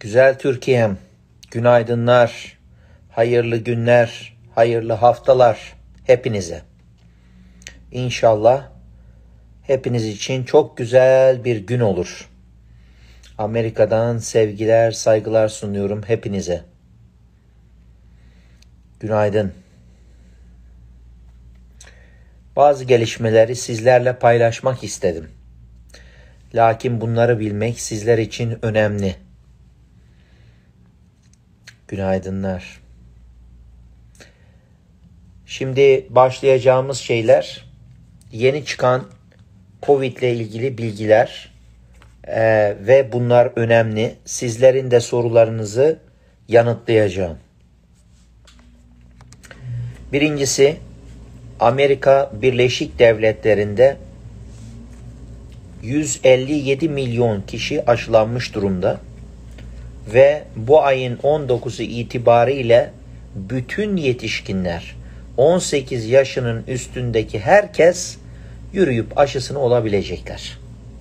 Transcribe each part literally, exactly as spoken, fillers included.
Güzel Türkiye'm, günaydınlar, hayırlı günler, hayırlı haftalar hepinize. İnşallah hepiniz için çok güzel bir gün olur. Amerika'dan sevgiler, saygılar sunuyorum hepinize. Günaydın. Bazı gelişmeleri sizlerle paylaşmak istedim. Lakin bunları bilmek sizler için önemli. Günaydınlar. Şimdi başlayacağımız şeyler yeni çıkan Covid ile ilgili bilgiler ee, ve bunlar önemli. Sizlerin de sorularınızı yanıtlayacağım. Birincisi, Amerika Birleşik Devletleri'nde yüz elli yedi milyon kişi aşılanmış durumda ve bu ayın on dokuzu itibariyle bütün yetişkinler, on sekiz yaşının üstündeki herkes yürüyüp aşısını olabilecekler.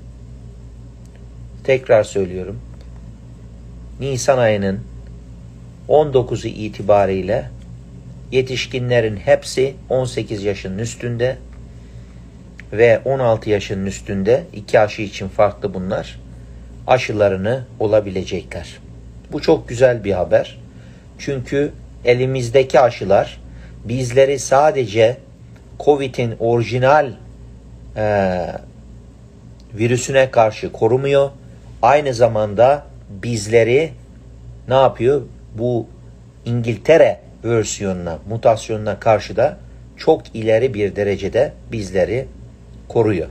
Tekrar söylüyorum. Nisan ayının on dokuzu itibariyle yetişkinlerin hepsi on sekiz yaşının üstünde ve on altı yaşının üstünde, iki aşı için farklı bunlar, aşılarını olabilecekler. Bu çok güzel bir haber. Çünkü elimizdeki aşılar bizleri sadece Covid'in orijinal e, virüsüne karşı korumuyor. Aynı zamanda bizleri ne yapıyor? Bu İngiltere versiyonuna, mutasyonuna karşı da çok ileri bir derecede bizleri koruyor.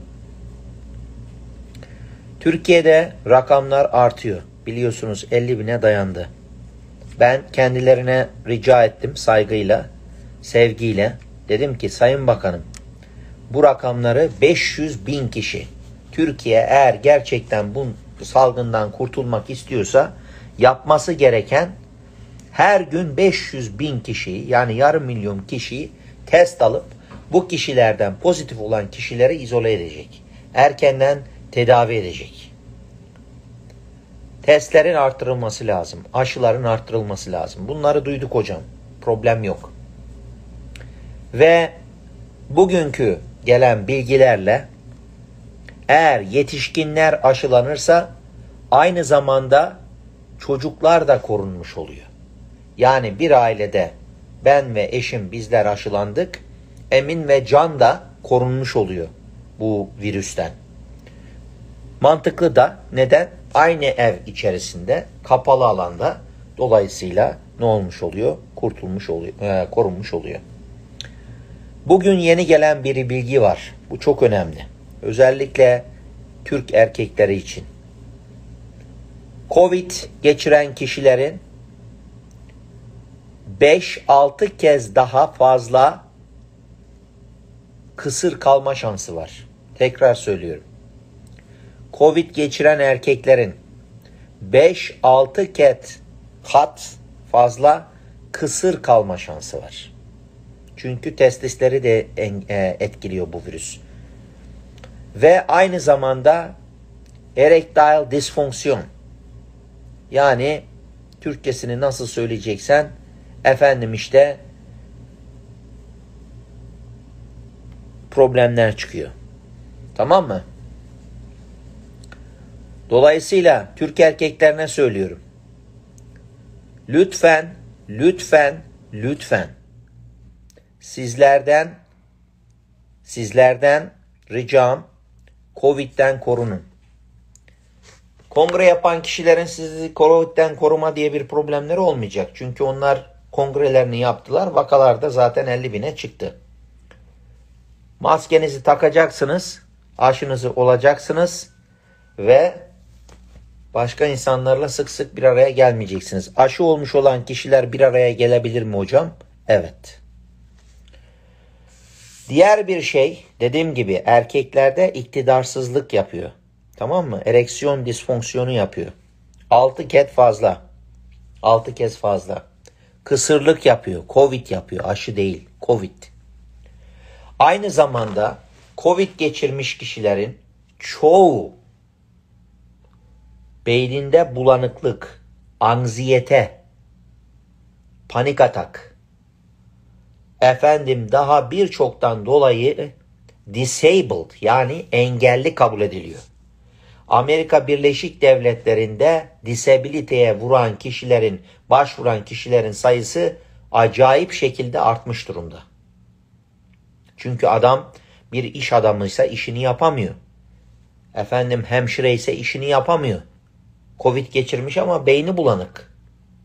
Türkiye'de rakamlar artıyor. Biliyorsunuz elli bine dayandı. Ben kendilerine rica ettim saygıyla, sevgiyle. Dedim ki Sayın Bakanım, bu rakamları beş yüz bin kişi, Türkiye eğer gerçekten bu salgından kurtulmak istiyorsa yapması gereken her gün beş yüz bin kişiyi, yani yarım milyon kişiyi test alıp bu kişilerden pozitif olan kişileri izole edecek. Erkenden tedavi edecek. Testlerin artırılması lazım. Aşıların artırılması lazım. Bunları duyduk hocam. Problem yok. Ve bugünkü gelen bilgilerle eğer yetişkinler aşılanırsa aynı zamanda çocuklar da korunmuş oluyor. Yani bir ailede ben ve eşim bizler aşılandık. Emin ve Can da korunmuş oluyor bu virüsten. Mantıklı da neden? Aynı ev içerisinde, kapalı alanda, dolayısıyla ne olmuş oluyor? Kurtulmuş oluyor, e, korunmuş oluyor. Bugün yeni gelen bir bilgi var. Bu çok önemli. Özellikle Türk erkekleri için. Covid geçiren kişilerin beş altı kez daha fazla kısır kalma şansı var. Tekrar söylüyorum. Covid geçiren erkeklerin beş altı kat kat fazla kısır kalma şansı var. Çünkü testisleri de etkiliyor bu virüs. Ve aynı zamanda erectile disfonksiyon. Yani Türkçesini nasıl söyleyeceksen efendim işte problemler çıkıyor. Tamam mı? Dolayısıyla Türk erkeklerine söylüyorum. Lütfen, lütfen, lütfen sizlerden sizlerden ricam Covid'den korunun. Kongre yapan kişilerin sizi Covid'den koruma diye bir problemleri olmayacak. Çünkü onlar kongrelerini yaptılar. Vakalar da zaten elli bine çıktı. Maskenizi takacaksınız. Aşınızı olacaksınız. Ve başka insanlarla sık sık bir araya gelmeyeceksiniz. Aşı olmuş olan kişiler bir araya gelebilir mi hocam? Evet. Diğer bir şey, dediğim gibi erkeklerde iktidarsızlık yapıyor. Tamam mı? Ereksiyon disfonksiyonu yapıyor. altı kez fazla. altı kez fazla. Kısırlık yapıyor. Covid yapıyor. Aşı değil. Covid. Aynı zamanda Covid geçirmiş kişilerin çoğu beyninde bulanıklık, anksiyete, panik atak, efendim daha birçoktan dolayı disabled yani engelli kabul ediliyor. Amerika Birleşik Devletleri'nde disabiliteye vuran kişilerin, başvuran kişilerin sayısı acayip şekilde artmış durumda. Çünkü adam bir iş adamıysa işini yapamıyor. Efendim hemşire ise işini yapamıyor. Covid geçirmiş ama beyni bulanık.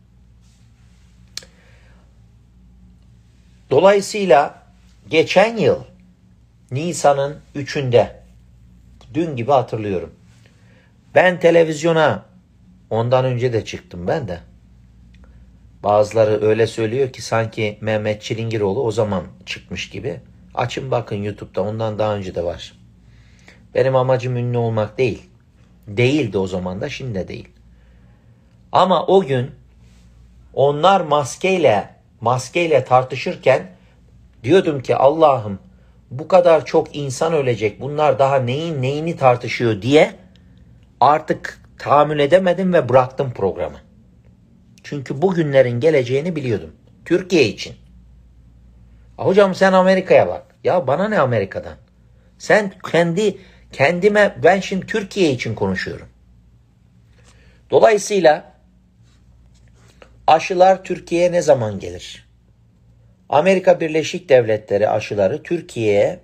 Dolayısıyla geçen yıl Nisan'ın üçünde, dün gibi hatırlıyorum. Ben televizyona, ondan önce de çıktım ben de. Bazıları öyle söylüyor ki sanki Mehmet Çilingiroğlu o zaman çıkmış gibi. Açın bakın YouTube'da, ondan daha önce de var. Benim amacım ünlü olmak değil. Değildi o zaman da, şimdi de değil. Ama o gün onlar maskeyle maskeyle tartışırken diyordum ki Allah'ım bu kadar çok insan ölecek. Bunlar daha neyin neyini tartışıyor diye artık tahammül edemedim ve bıraktım programı. Çünkü bu günlerin geleceğini biliyordum. Türkiye için. Hocam sen Amerika'ya bak. Ya bana ne Amerika'dan? Sen kendi kendime, ben şimdi Türkiye için konuşuyorum. Dolayısıyla aşılar Türkiye'ye ne zaman gelir? Amerika Birleşik Devletleri aşıları Türkiye'ye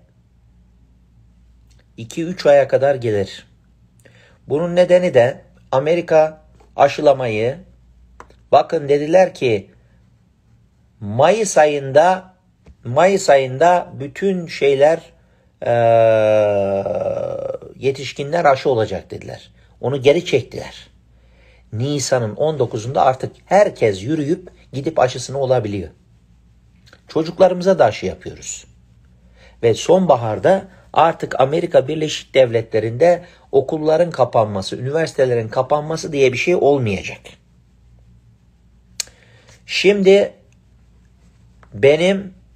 iki üç aya kadar gelir. Bunun nedeni de Amerika aşılamayı, bakın dediler ki Mayıs ayında Mayıs ayında bütün şeyler ee, yetişkinler aşı olacak dediler. Onu geri çektiler. Nisan'ın on dokuzunda artık herkes yürüyüp gidip aşısını olabiliyor. Çocuklarımıza da aşı yapıyoruz. Ve sonbaharda artık Amerika Birleşik Devletleri'nde okulların kapanması, üniversitelerin kapanması diye bir şey olmayacak. Şimdi benim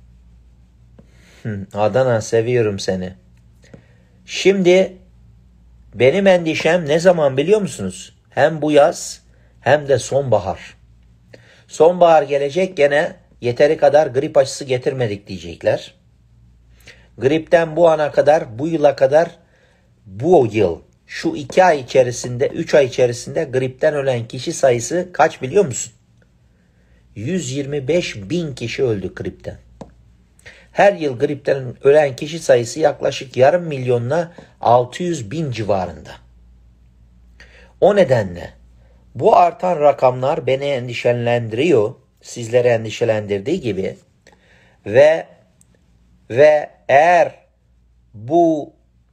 Adana seviyorum seni. Şimdi benim endişem ne zaman biliyor musunuz? Hem bu yaz hem de sonbahar. Sonbahar gelecek, gene yeteri kadar grip aşısı getirmedik diyecekler. Gripten bu ana kadar, bu yıla kadar, bu yıl şu iki ay içerisinde, üç ay içerisinde gripten ölen kişi sayısı kaç biliyor musun? yüz yirmi beş bin kişi öldü gripten. Her yıl gripten ölen kişi sayısı yaklaşık yarım milyonla altı yüz bin civarında. O nedenle bu artan rakamlar beni endişelendiriyor, sizleri endişelendirdiği gibi ve ve eğer bu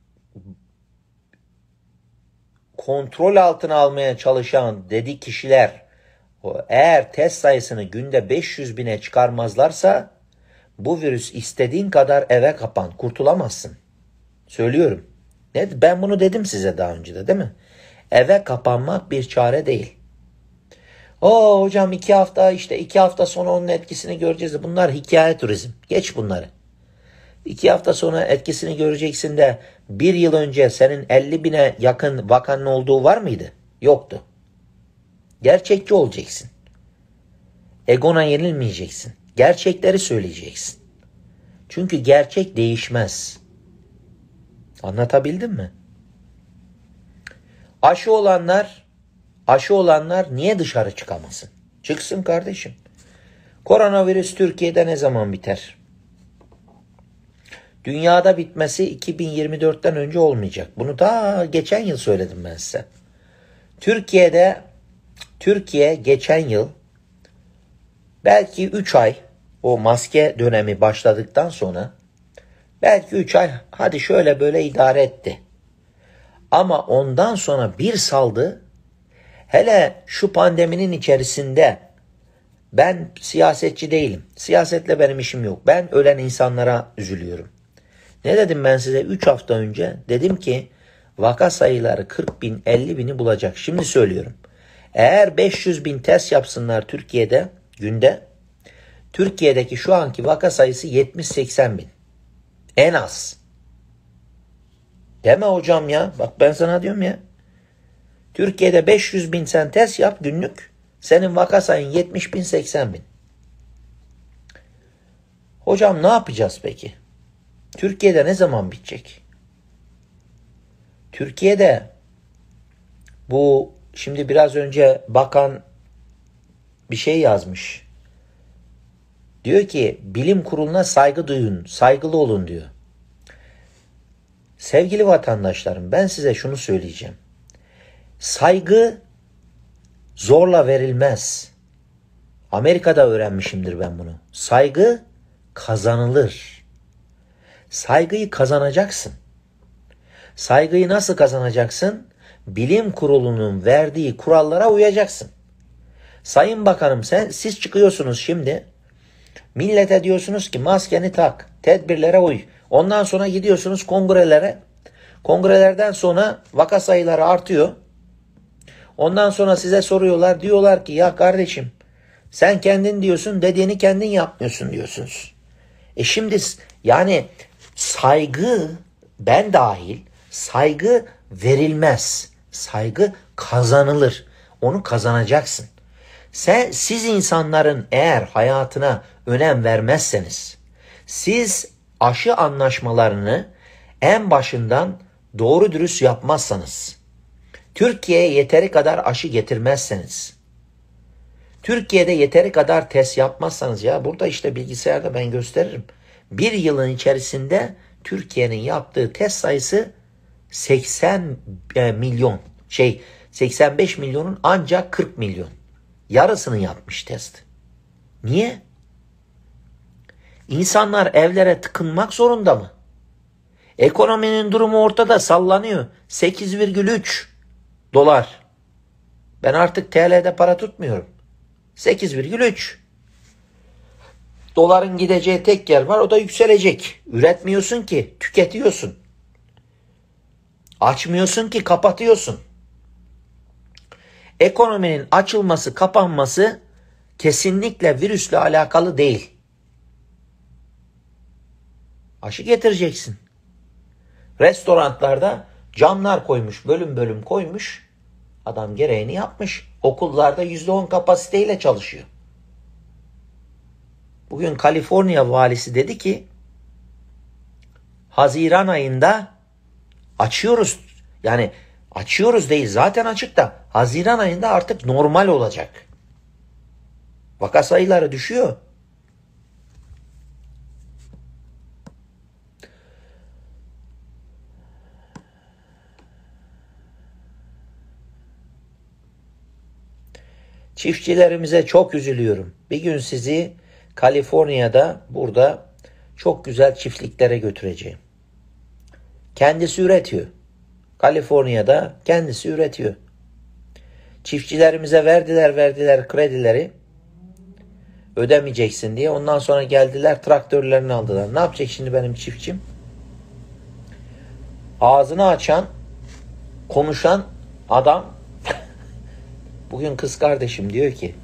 kontrol altına almaya çalışan dedi kişiler eğer test sayısını günde beş yüz bine çıkarmazlarsa bu virüs istediğin kadar eve kapan, kurtulamazsın. Söylüyorum. Ben bunu dedim size daha önce de, değil mi? Eve kapanmak bir çare değil. O hocam iki hafta işte iki hafta sonra onun etkisini göreceğiz. Bunlar hikaye turizm. Geç bunları. İki hafta sonra etkisini göreceksin de bir yıl önce senin elli bine yakın vakanın olduğu var mıydı? Yoktu. Gerçekçi olacaksın. Egona yenilmeyeceksin. Gerçekleri söyleyeceksin. Çünkü gerçek değişmez. Anlatabildim mi? Aşı olanlar, aşı olanlar niye dışarı çıkamasın? Çıksın kardeşim. Koronavirüs Türkiye'de ne zaman biter? Dünyada bitmesi iki bin yirmi dörtten önce olmayacak. Bunu daha geçen yıl söyledim ben size. Türkiye'de, Türkiye geçen yıl belki üç ay, o maske dönemi başladıktan sonra belki üç ay hadi şöyle böyle idare etti. Ama ondan sonra bir saldı. Hele şu pandeminin içerisinde, ben siyasetçi değilim. Siyasetle benim işim yok. Ben ölen insanlara üzülüyorum. Ne dedim ben size üç hafta önce? Dedim ki vaka sayıları kırk bin elli bini bulacak. Şimdi söylüyorum. Eğer beş yüz bin test yapsınlar Türkiye'de günde, Türkiye'deki şu anki vaka sayısı yetmiş seksen bin. En az. Deme hocam ya. Bak ben sana diyorum ya. Türkiye'de beş yüz bin sen test yap günlük. Senin vaka sayın yetmiş bin seksen bin. Hocam ne yapacağız peki? Türkiye'de ne zaman bitecek? Türkiye'de bu şimdi biraz önce bakan bir şey yazmış. Diyor ki bilim kuruluna saygı duyun, saygılı olun diyor. Sevgili vatandaşlarım, ben size şunu söyleyeceğim. Saygı zorla verilmez. Amerika'da öğrenmişimdir ben bunu. Saygı kazanılır. Saygıyı kazanacaksın. Saygıyı nasıl kazanacaksın? Bilim kurulunun verdiği kurallara uyacaksın. Sayın Bakanım, sen siz çıkıyorsunuz şimdi. Millete diyorsunuz ki maskeni tak, tedbirlere uy. Ondan sonra gidiyorsunuz kongrelere. Kongrelerden sonra vaka sayıları artıyor. Ondan sonra size soruyorlar. Diyorlar ki ya kardeşim sen kendin diyorsun, dediğini kendin yapmıyorsun diyorsunuz. E şimdi yani saygı, ben dahil, saygı verilmez. Saygı kazanılır. Onu kazanacaksın. Sen, siz insanların eğer hayatına önem vermezseniz, siz aşı anlaşmalarını en başından doğru dürüst yapmazsanız, Türkiye'ye yeteri kadar aşı getirmezseniz, Türkiye'de yeteri kadar test yapmazsanız, ya burada işte bilgisayarda ben gösteririm. Bir yılın içerisinde Türkiye'nin yaptığı test sayısı seksen milyon. Şey seksen beş milyonun ancak kırk milyon. Yarısını yapmış test. Niye? İnsanlar evlere tıkınmak zorunda mı? Ekonominin durumu ortada, sallanıyor. sekiz virgül üç dolar. Ben artık T L'de para tutmuyorum. sekiz virgül üç. Doların gideceği tek yer var, o da yükselecek. Üretmiyorsun ki, tüketiyorsun. Açmıyorsun ki, kapatıyorsun. Ekonominin açılması, kapanması kesinlikle virüsle alakalı değil. Aşı getireceksin. Restoranlarda camlar koymuş, bölüm bölüm koymuş. Adam gereğini yapmış. Okullarda yüzde on kapasiteyle çalışıyor. Bugün Kaliforniya valisi dedi ki Haziran ayında açıyoruz. Yani açıyoruz değil, zaten açık da Haziran ayında artık normal olacak. Vaka sayıları düşüyor. Çiftçilerimize çok üzülüyorum. Bir gün sizi Kaliforniya'da, burada çok güzel çiftliklere götüreceğim. Kendisi üretiyor. Kaliforniya'da kendisi üretiyor. Çiftçilerimize verdiler verdiler kredileri. Ödemeyeceksin diye. Ondan sonra geldiler traktörlerini aldılar. Ne yapacak şimdi benim çiftçim? Ağzını açan, konuşan adam bugün kız kardeşim diyor ki,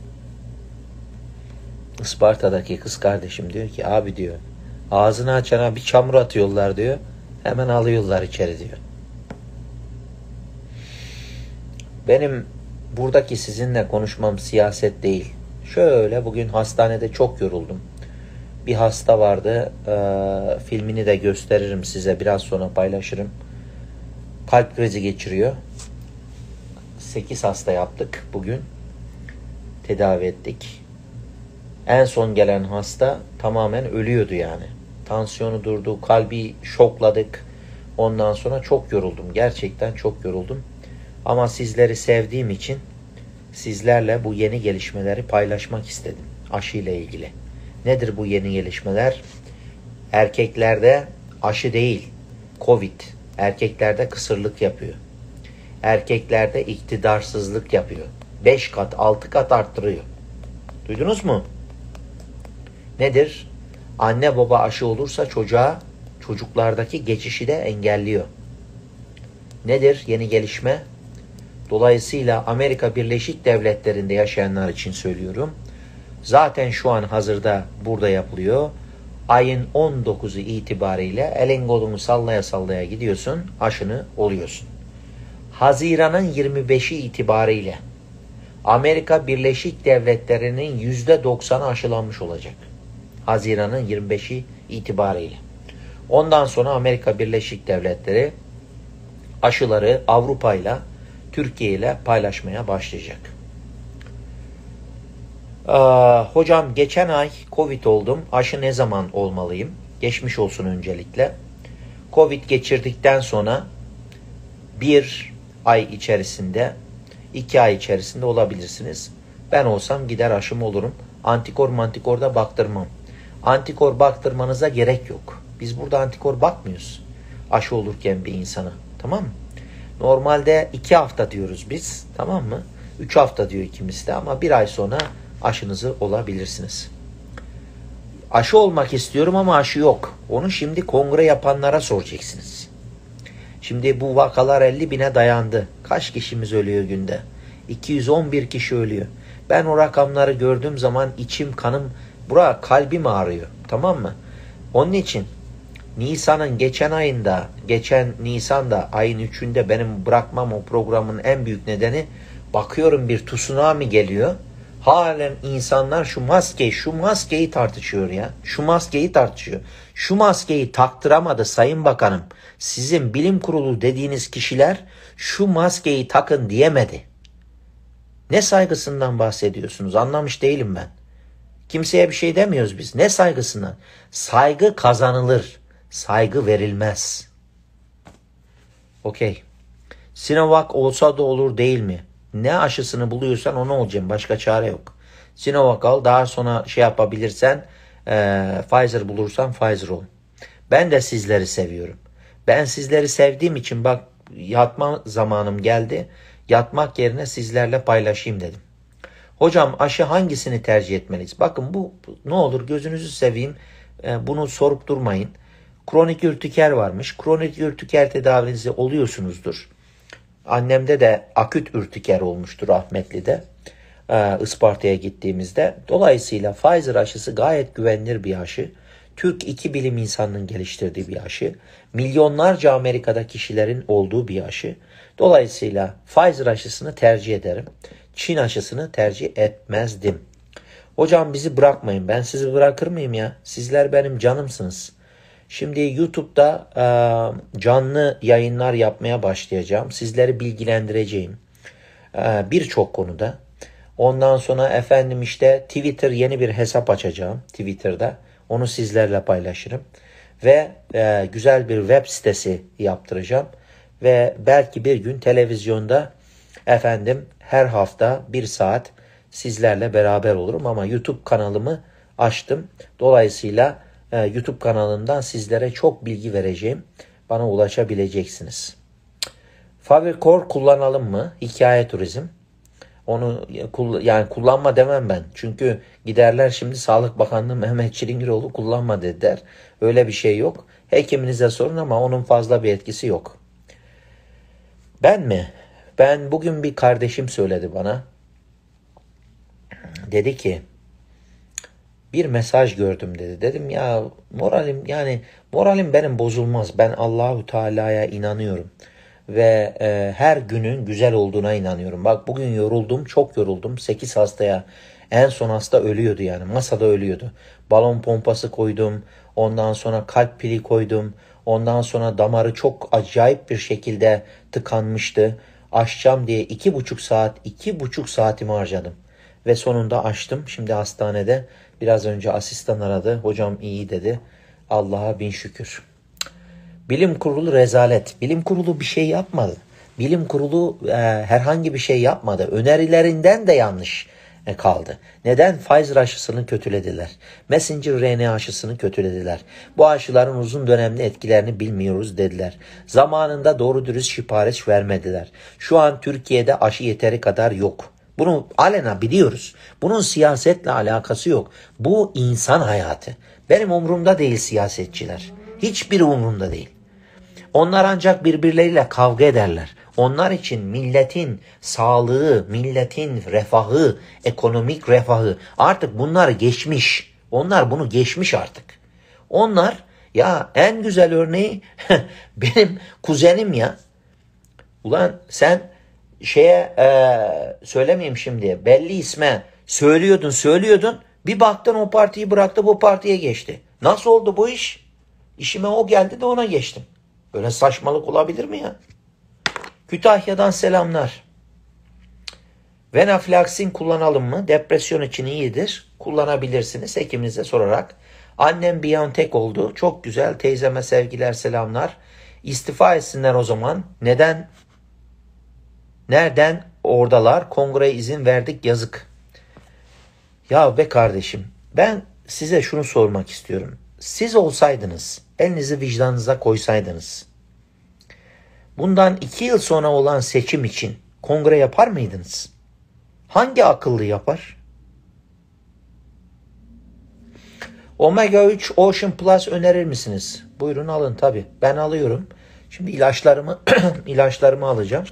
Isparta'daki kız kardeşim diyor ki, abi diyor, ağzını açana bir çamur atıyorlar diyor. Hemen alıyorlar içeri diyor. Benim buradaki sizinle konuşmam siyaset değil. Şöyle bugün hastanede çok yoruldum. Bir hasta vardı. E, filmini de gösteririm size. Biraz sonra paylaşırım. Kalp krizi geçiriyor. sekiz hasta yaptık bugün. Tedavi ettik. En son gelen hasta tamamen ölüyordu yani. Tansiyonu durdu. Kalbi şokladık. Ondan sonra çok yoruldum. Gerçekten çok yoruldum. Ama sizleri sevdiğim için sizlerle bu yeni gelişmeleri paylaşmak istedim. Aşı ile ilgili. Nedir bu yeni gelişmeler? Erkeklerde aşı değil, Covid. Erkeklerde kısırlık yapıyor. Erkeklerde iktidarsızlık yapıyor. beş kat, altı kat arttırıyor. Duydunuz mu? Nedir? Anne baba aşı olursa çocuğa, çocuklardaki geçişi de engelliyor. Nedir yeni gelişme? Dolayısıyla Amerika Birleşik Devletleri'nde yaşayanlar için söylüyorum. Zaten şu an hazırda burada yapılıyor. Ayın on dokuzu itibariyle elin kolunu sallaya sallaya gidiyorsun, aşını oluyorsun. Haziran'ın yirmi beşi itibariyle Amerika Birleşik Devletleri'nin yüzde doksanı aşılanmış olacak. Haziran'ın yirmi beşi itibariyle. Ondan sonra Amerika Birleşik Devletleri aşıları Avrupa ile Türkiye ile paylaşmaya başlayacak. Ee, hocam geçen ay Covid oldum. Aşı ne zaman olmalıyım? Geçmiş olsun öncelikle. Covid geçirdikten sonra bir ay içerisinde, iki ay içerisinde olabilirsiniz. Ben olsam gider aşımı olurum. Antikor mantikor da baktırmam. Antikor baktırmanıza gerek yok. Biz burada antikor bakmıyoruz. Aşı olurken bir insana. Tamam mı? Normalde iki hafta diyoruz biz. Tamam mı? Üç hafta diyor ikimiz de ama bir ay sonra aşınızı olabilirsiniz. Aşı olmak istiyorum ama aşı yok. Onu şimdi kongre yapanlara soracaksınız. Şimdi bu vakalar elli bine dayandı. Kaç kişimiz ölüyor günde? iki yüz on bir kişi ölüyor. Ben o rakamları gördüğüm zaman içim, kanım, bura kalbim ağrıyor. Tamam mı? Onun için Nisan'ın geçen ayında, geçen Nisan'da ayın üçünde benim bırakmam o programın en büyük nedeni, bakıyorum bir tsunami geliyor. Halen insanlar şu maskeyi, şu maskeyi tartışıyor ya. Şu maskeyi tartışıyor. Şu maskeyi taktıramadı Sayın Bakanım. Sizin bilim kurulu dediğiniz kişiler şu maskeyi takın diyemedi. Ne saygısından bahsediyorsunuz? Anlamış değilim ben. Kimseye bir şey demiyoruz biz. Ne saygısından? Saygı kazanılır. Saygı verilmez. Okey. Sinovac olsa da olur değil mi? Ne aşısını buluyorsan onu olacaksın. Başka çare yok. Sinovac al. Daha sonra şey yapabilirsen e, Pfizer bulursan Pfizer ol. Ben de sizleri seviyorum. Ben sizleri sevdiğim için bak yatma zamanım geldi. Yatmak yerine sizlerle paylaşayım dedim. Hocam aşı hangisini tercih etmeliyiz? Bakın bu ne olur gözünüzü seveyim. E, bunu sorup durmayın. Kronik ürtiker varmış. Kronik ürtiker tedavinizi oluyorsunuzdur. Annemde de aküt ürtiker olmuştu rahmetli'de. Ee, Isparta'ya gittiğimizde. Dolayısıyla Pfizer aşısı gayet güvenilir bir aşı. Türk iki bilim insanının geliştirdiği bir aşı. Milyonlarca Amerika'da kişilerin olduğu bir aşı. Dolayısıyla Pfizer aşısını tercih ederim. Çin aşısını tercih etmezdim. Hocam bizi bırakmayın. Ben sizi bırakır mıyım ya? Sizler benim canımsınız. Şimdi YouTube'da e, canlı yayınlar yapmaya başlayacağım. Sizleri bilgilendireceğim. E, Birçok konuda. Ondan sonra efendim işte Twitter yeni bir hesap açacağım. Twitter'da. Onu sizlerle paylaşırım. Ve e, güzel bir web sitesi yaptıracağım. Ve belki bir gün televizyonda efendim her hafta bir saat sizlerle beraber olurum. Ama YouTube kanalımı açtım. Dolayısıyla YouTube kanalından sizlere çok bilgi vereceğim. Bana ulaşabileceksiniz. Fabrikor kullanalım mı? Hikaye turizm. Onu yani kullanma demem ben. Çünkü giderler şimdi Sağlık Bakanlığı Mehmet Çilingiroğlu kullanma dediler. Öyle bir şey yok. Hekiminize sorun ama onun fazla bir etkisi yok. Ben mi? Ben bugün bir kardeşim söyledi bana. Dedi ki bir mesaj gördüm dedi. Dedim ya moralim yani moralim benim bozulmaz. Ben Allahu Teala'ya inanıyorum. Ve e, her günün güzel olduğuna inanıyorum. Bak bugün yoruldum, çok yoruldum. sekiz hastaya en son hasta ölüyordu yani. Masada ölüyordu. Balon pompası koydum. Ondan sonra kalp pili koydum. Ondan sonra damarı çok acayip bir şekilde tıkanmıştı. Açacağım diye iki buçuk saat, iki buçuk saatimi harcadım. Ve sonunda açtım. Şimdi hastanede. Biraz önce asistan aradı. Hocam iyi dedi. Allah'a bin şükür. Bilim kurulu rezalet. Bilim kurulu bir şey yapmadı. Bilim kurulu e, herhangi bir şey yapmadı. Önerilerinden de yanlış e, kaldı. Neden? Pfizer aşısını kötülediler. Messenger R N A aşısını kötülediler. Bu aşıların uzun dönemli etkilerini bilmiyoruz dediler. Zamanında doğru dürüst sipariş vermediler. Şu an Türkiye'de aşı yeteri kadar yok. Bunu alena biliyoruz. Bunun siyasetle alakası yok. Bu insan hayatı. Benim umurumda değil siyasetçiler. Hiçbiri umurumda değil. Onlar ancak birbirleriyle kavga ederler. Onlar için milletin sağlığı, milletin refahı, ekonomik refahı artık bunlar geçmiş. Onlar bunu geçmiş artık. Onlar ya en güzel örneği benim kuzenim ya. Ulan sen şeye e, söylemeyeyim şimdi, belli isme söylüyordun söylüyordun, bir baktın o partiyi bıraktı, bu partiye geçti. Nasıl oldu bu iş? İşime o geldi de ona geçtim. Böyle saçmalık olabilir mi ya? Kütahya'dan selamlar. Venaflaksin kullanalım mı? Depresyon için iyidir. Kullanabilirsiniz hekiminize sorarak. Annem Biontech oldu. Çok güzel. Teyzeme sevgiler, selamlar. İstifa etsinler o zaman. Neden? Nereden oradalar? Kongreye izin verdik, yazık. Ya be kardeşim, ben size şunu sormak istiyorum. Siz olsaydınız, elinizi vicdanınıza koysaydınız, bundan iki yıl sonra olan seçim için kongre yapar mıydınız? Hangi akıllı yapar? Omega üç Ocean Plus önerir misiniz? Buyurun alın tabii. Ben alıyorum. Şimdi ilaçlarımı ilaçlarımı alacağım.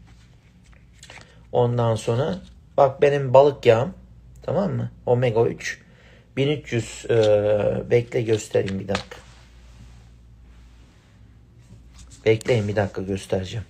Ondan sonra bak benim balık yağım, tamam mı? Omega üç bin üç yüz e, bekle göstereyim bir dakika. Bekleyin bir dakika, göstereceğim.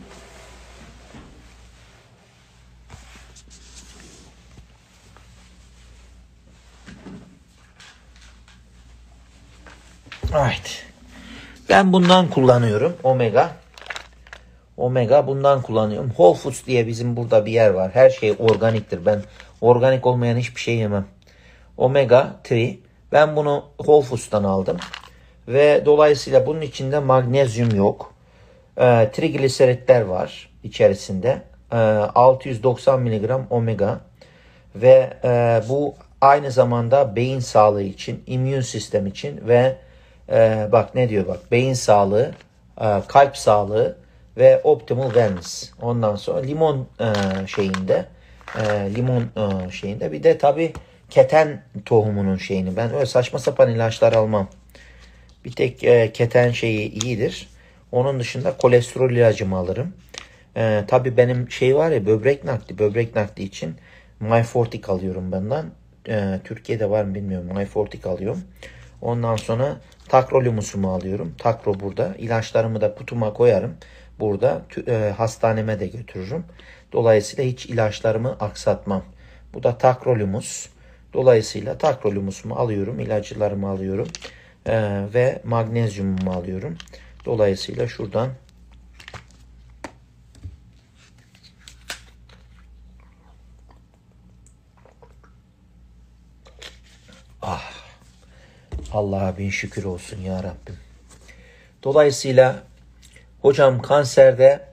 Evet. Ben bundan kullanıyorum. Omega. Omega bundan kullanıyorum. Whole Foods diye bizim burada bir yer var. Her şey organiktir. Ben organik olmayan hiçbir şey yemem. Omega üç. Ben bunu Whole Foods'tan aldım. Ve dolayısıyla bunun içinde magnezyum yok. E, trigliseritler var içerisinde. E, altı yüz doksan miligram omega. Ve e, bu aynı zamanda beyin sağlığı için, immün sistem için ve e, bak ne diyor bak, beyin sağlığı, e, kalp sağlığı ve optimal wellness. Ondan sonra limon e, şeyinde, e, limon e, şeyinde bir de tabii keten tohumunun şeyini. Ben öyle saçma sapan ilaçlar almam. Bir tek e, keten şeyi iyidir. Onun dışında kolesterol ilacımı alırım. E, tabii benim şey var ya, böbrek nakli, böbrek nakli için Myfortic alıyorum benden. E, Türkiye'de var mı bilmiyorum. Myfortic alıyorum. Ondan sonra Tacrolimus'umu alıyorum. Takro burada. İlaçlarımı da kutuma koyarım. Burada e, hastaneme de götürürüm. Dolayısıyla hiç ilaçlarımı aksatmam. Bu da Tacrolimus. Dolayısıyla Tacrolimus'umu alıyorum. İlaçlarımı alıyorum. E, ve magnezyumumu alıyorum. Dolayısıyla şuradan ah, Allah'a bin şükür olsun ya Rabbim. Dolayısıyla hocam kanserde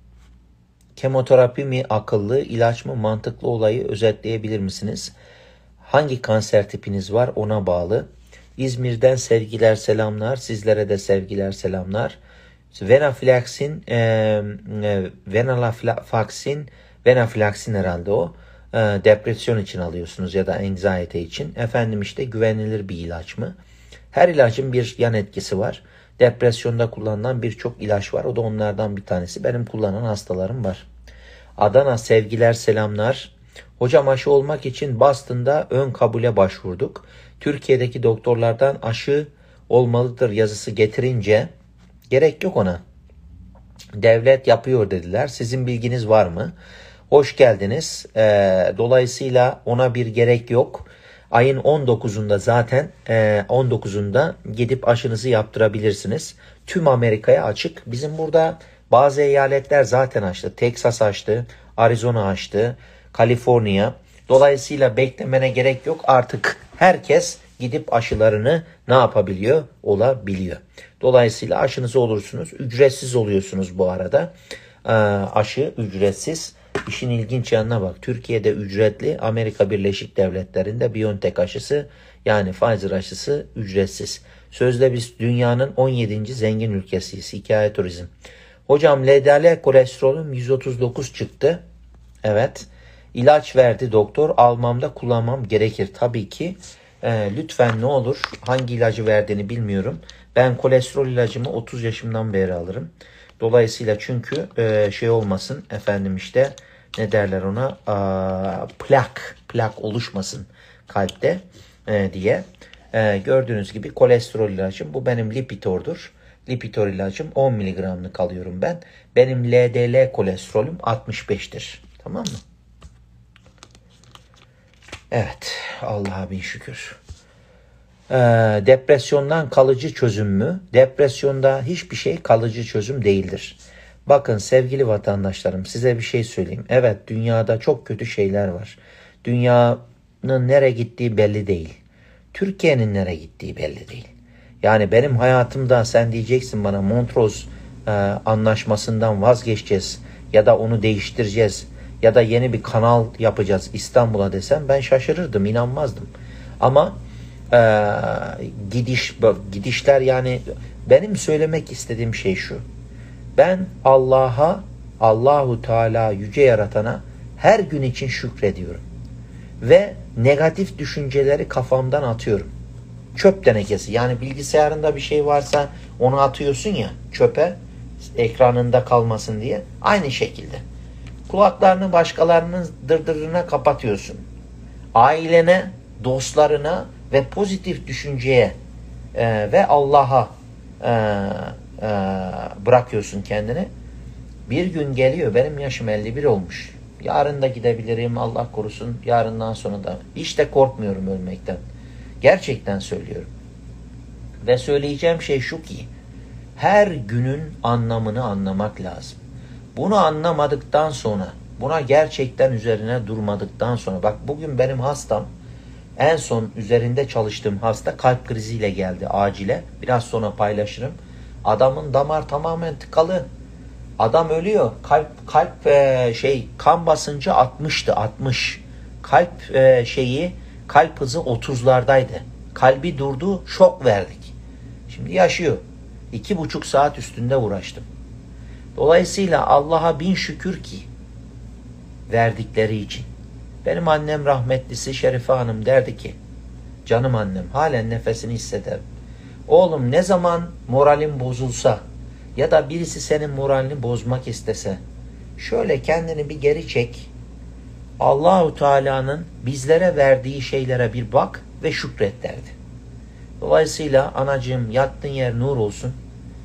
kemoterapi mi akıllı, ilaç mı mantıklı, olayı özetleyebilir misiniz? Hangi kanser tipiniz var ona bağlı. İzmir'den sevgiler, selamlar. Sizlere de sevgiler, selamlar. Venaflaksin, e, e, venalafaksin, venaflaksin herhalde o. E, depresyon için alıyorsunuz ya da anxiety için. Efendim işte güvenilir bir ilaç mı? Her ilacın bir yan etkisi var. Depresyonda kullanılan birçok ilaç var. O da onlardan bir tanesi. Benim kullanan hastalarım var. Adana sevgiler, selamlar. Hocam aşı olmak için Boston'da ön kabule başvurduk. Türkiye'deki doktorlardan aşı olmalıdır yazısı getirince gerek yok ona. Devlet yapıyor dediler. Sizin bilginiz var mı? Hoş geldiniz. Ee, dolayısıyla ona bir gerek yok. Ayın on dokuzunda zaten e, on dokuzunda gidip aşınızı yaptırabilirsiniz. Tüm Amerika'ya açık. Bizim burada bazı eyaletler zaten açtı. Texas açtı, Arizona açtı, Kaliforniya. Dolayısıyla beklemene gerek yok. Artık herkes gidip aşılarını ne yapabiliyor? Olabiliyor. Dolayısıyla aşınızı olursunuz. Ücretsiz oluyorsunuz bu arada. Ee, aşı ücretsiz. İşin ilginç yanına bak. Türkiye'de ücretli, Amerika Birleşik Devletleri'nde Biontech aşısı yani Pfizer aşısı ücretsiz. Sözde biz dünyanın on yedinci zengin ülkesiyiz. Hikaye turizm. Hocam L D L kolesterolüm yüz otuz dokuz çıktı. Evet. İlaç verdi doktor. Almamda kullanmam gerekir. Tabii ki e, lütfen ne olur, hangi ilacı verdiğini bilmiyorum. Ben kolesterol ilacımı otuz yaşımdan beri alırım. Dolayısıyla çünkü e, şey olmasın efendim işte ne derler ona, Aa, plak plak oluşmasın kalpte e, diye. E, gördüğünüz gibi kolesterol ilacım. Bu benim Lipitor'dur. Lipitor ilacım on miligramlık alıyorum ben. Benim L D L kolesterolüm altmış beştir. Tamam mı? Evet. Allah'a bin şükür. Ee, depresyondan kalıcı çözüm mü? Depresyonda hiçbir şey kalıcı çözüm değildir. Bakın sevgili vatandaşlarım, size bir şey söyleyeyim. Evet, dünyada çok kötü şeyler var. Dünyanın nereye gittiği belli değil. Türkiye'nin nereye gittiği belli değil. Yani benim hayatımda sen diyeceksin bana Montreux e, anlaşmasından vazgeçeceğiz ya da onu değiştireceğiz ya da yeni bir kanal yapacağız İstanbul'a desem ben şaşırırdım, inanmazdım. Ama e, gidiş gidişler yani benim söylemek istediğim şey şu. Ben Allah'a, Allahu Teala yüce yaratana her gün için şükrediyorum. Ve negatif düşünceleri kafamdan atıyorum. Çöp tenekesi. Yani bilgisayarında bir şey varsa onu atıyorsun ya çöpe, ekranında kalmasın diye. Aynı şekilde. Kulaklarını başkalarının dırdırına kapatıyorsun. Ailene, dostlarına ve pozitif düşünceye e, ve Allah'a e, e, bırakıyorsun kendini. Bir gün geliyor, benim yaşım elli bir olmuş. Yarın da gidebilirim, Allah korusun. Yarından sonra da. Hiç de korkmuyorum ölmekten. Gerçekten söylüyorum. Ve söyleyeceğim şey şu ki, her günün anlamını anlamak lazım. Bunu anlamadıktan sonra, buna gerçekten üzerine durmadıktan sonra, bak bugün benim hastam, en son üzerinde çalıştığım hasta kalp kriziyle geldi acile. Biraz sonra paylaşırım. Adamın damar tamamen tıkalı. Adam ölüyor. Kalp kalp e, şey kan basıncı altmıştı, altmış. Kalp e, şeyi kalp hızı otuzlardaydı. Kalbi durdu, şok verdik. Şimdi yaşıyor. İki buçuk saat üstünde uğraştım. Dolayısıyla Allah'a bin şükür ki verdikleri için. Benim annem rahmetlisi Şerife Hanım derdi ki, canım annem, halen nefesini hissederim. Oğlum ne zaman moralin bozulsa ya da birisi senin moralini bozmak istese, şöyle kendini bir geri çek. Allahu Teala'nın bizlere verdiği şeylere bir bak ve şükret derdi. Dolayısıyla anacığım, yattığın yer nur olsun.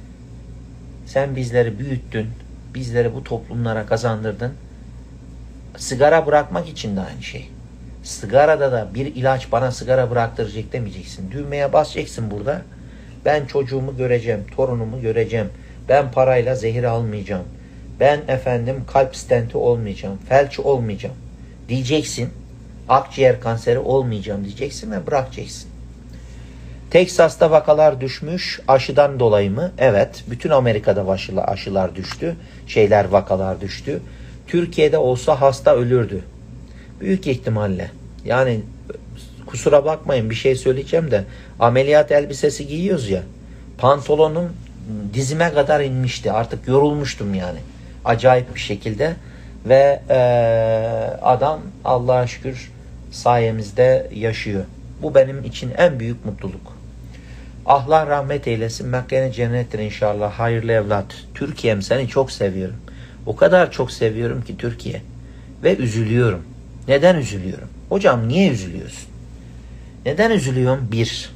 Sen bizleri büyüttün, bizleri bu toplumlara kazandırdın. Sigara bırakmak için de aynı şey. Sigarada da bir ilaç bana sigara bıraktıracak demeyeceksin. Düğmeye basacaksın burada. Ben çocuğumu göreceğim, torunumu göreceğim. Ben parayla zehir almayacağım. Ben efendim kalp stenti olmayacağım, felç olmayacağım diyeceksin. Akciğer kanseri olmayacağım diyeceksin ve bırakacaksın. Teksas'ta vakalar düşmüş aşıdan dolayı mı? Evet. Bütün Amerika'da aşılar düştü. Şeyler vakalar düştü. Türkiye'de olsa hasta ölürdü. Büyük ihtimalle. Yani kusura bakmayın bir şey söyleyeceğim de ameliyat elbisesi giyiyoruz ya. Pantolonum dizime kadar inmişti. Artık yorulmuştum yani. Acayip bir şekilde. Ve ee, adam Allah'a şükür sayemizde yaşıyor. Bu benim için en büyük mutluluk. Allah rahmet eylesin. Mekkeni cennettir inşallah. Hayırlı evlat. Türkiye'm, seni çok seviyorum. O kadar çok seviyorum ki Türkiye. Ve üzülüyorum. Neden üzülüyorum? Hocam niye üzülüyorsun? Neden üzülüyorum? Bir,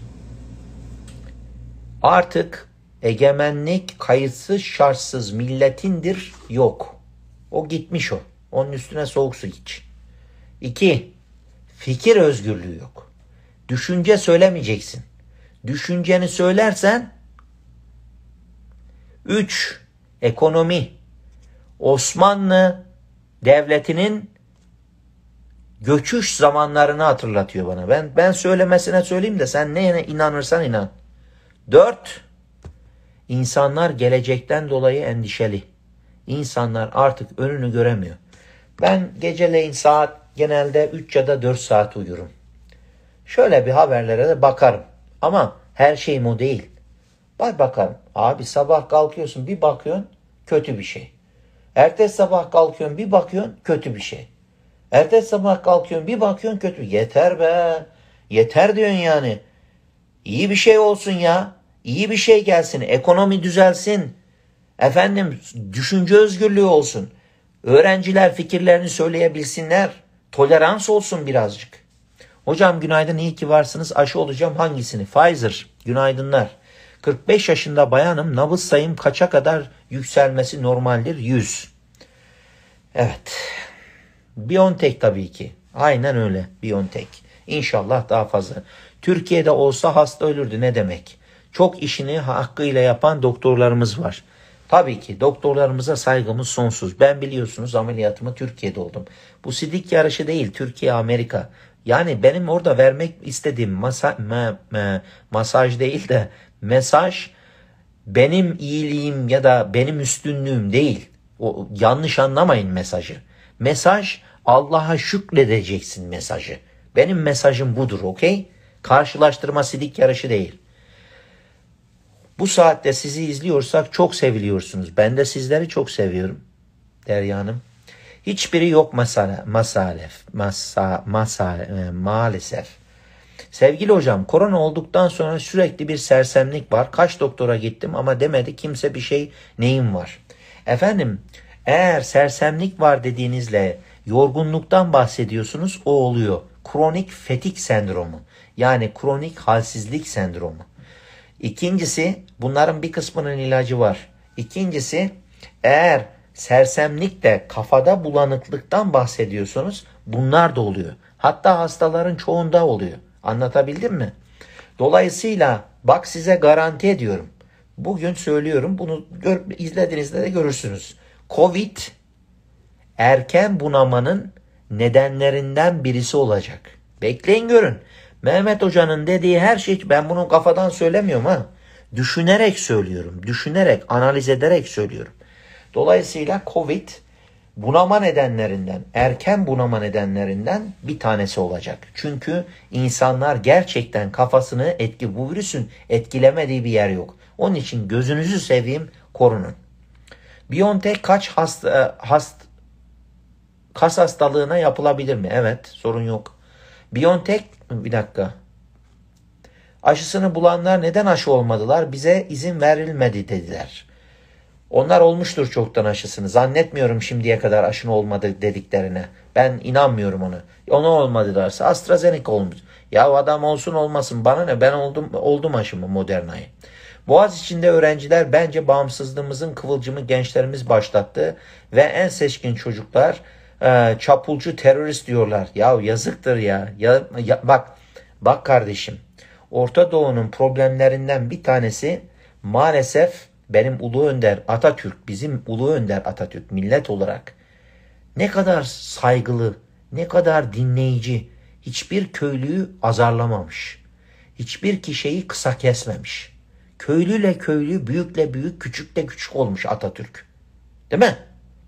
artık egemenlik kayıtsız şartsız milletindir yok. O gitmiş o. Onun üstüne soğuk su iç. İki, fikir özgürlüğü yok. Düşünce söylemeyeceksin. Düşünceni söylersen. Üç, ekonomi. Osmanlı Devleti'nin göçüş zamanlarını hatırlatıyor bana. Ben ben söylemesine söyleyeyim de sen neye inanırsan inan. Dört, insanlar gelecekten dolayı endişeli. İnsanlar artık önünü göremiyor. Ben geceleyin saat genelde üç ya da dört saat uyurum. Şöyle bir haberlere de bakarım. Ama her şeyim o değil. Bak bakarım. Abi sabah kalkıyorsun bir bakıyorsun kötü bir şey. Ertesi sabah kalkıyorsun bir bakıyorsun kötü bir şey. Ertesi sabah kalkıyorsun bir bakıyorsun kötü. Yeter be. Yeter diyorsun yani. İyi bir şey olsun ya. İyi bir şey gelsin. Ekonomi düzelsin. Efendim düşünce özgürlüğü olsun. Öğrenciler fikirlerini söyleyebilsinler. Tolerans olsun birazcık. Hocam günaydın, iyi ki varsınız. Aşı olacağım, hangisini? Pfizer. Günaydınlar. kırk beş yaşında bayanım. Nabız sayım kaça kadar yükselmesi normaldir? yüz. Evet. BioNTech tabii ki. Aynen öyle. BioNTech. İnşallah daha fazla. Türkiye'de olsa hasta ölürdü, ne demek? Çok işini hakkıyla yapan doktorlarımız var. Tabii ki doktorlarımıza saygımız sonsuz. Ben biliyorsunuz ameliyatımı Türkiye'de oldum. Bu sidik yarışı değil, Türkiye Amerika. Yani benim orada vermek istediğim masa, me, me, masaj değil de mesaj benim iyiliğim ya da benim üstünlüğüm değil. O, yanlış anlamayın mesajı. Mesaj Allah'a şükredeceksin mesajı. Benim mesajım budur, okey? Karşılaştırma sidik yarışı değil. Bu saatte sizi izliyorsak çok seviliyorsunuz. Ben de sizleri çok seviyorum Derya Hanım. Hiçbiri yok masale, masalef, masa, masa, e, maalesef. Sevgili hocam, korona olduktan sonra sürekli bir sersemlik var. Kaç doktora gittim ama demedi kimse bir şey, neyim var. Efendim, eğer sersemlik var dediğinizle yorgunluktan bahsediyorsunuz, o oluyor. Kronik fetik sendromu, yani kronik halsizlik sendromu. İkincisi, bunların bir kısmının ilacı var. İkincisi, eğer sersemlikte kafada bulanıklıktan bahsediyorsunuz, bunlar da oluyor. Hatta hastaların çoğunda oluyor. Anlatabildim mi? Dolayısıyla bak, size garanti ediyorum. Bugün söylüyorum, bunu gör, izlediğinizde de görürsünüz. Covid erken bunamanın nedenlerinden birisi olacak. Bekleyin görün. Mehmet Hoca'nın dediği her şey, ben bunu kafadan söylemiyorum ha. Düşünerek söylüyorum. Düşünerek, analiz ederek söylüyorum. Dolayısıyla Covid bunama nedenlerinden, erken bunama nedenlerinden bir tanesi olacak. Çünkü insanlar gerçekten kafasını etki, bu virüsün etkilemediği bir yer yok. Onun için gözünüzü seveyim, korunun. BioNTech kaç hasta, hast, kas hastalığına yapılabilir mi? Evet, sorun yok. BioNTech, bir dakika. Aşısını bulanlar neden aşı olmadılar? Bize izin verilmedi dediler. Onlar olmuştur çoktan aşısını. Zannetmiyorum şimdiye kadar aşını olmadı dediklerine. Ben inanmıyorum ona. Ona olmadılarsa AstraZeneca olmuş. Ya adam olsun olmasın bana ne, ben oldum oldum aşımı Moderna'yı. Boğaziçi'nde öğrenciler bence bağımsızlığımızın kıvılcımı gençlerimiz başlattı ve en seçkin çocuklar e, çapulcu terörist diyorlar. Ya yazıktır ya. ya, ya bak bak kardeşim. Orta Doğu'nun problemlerinden bir tanesi maalesef benim Ulu Önder Atatürk, bizim Ulu Önder Atatürk millet olarak ne kadar saygılı, ne kadar dinleyici, hiçbir köylüyü azarlamamış. Hiçbir kişiyi kısa kesmemiş. Köylüyle köylü, büyükle büyük, küçükle küçük olmuş Atatürk. Değil mi?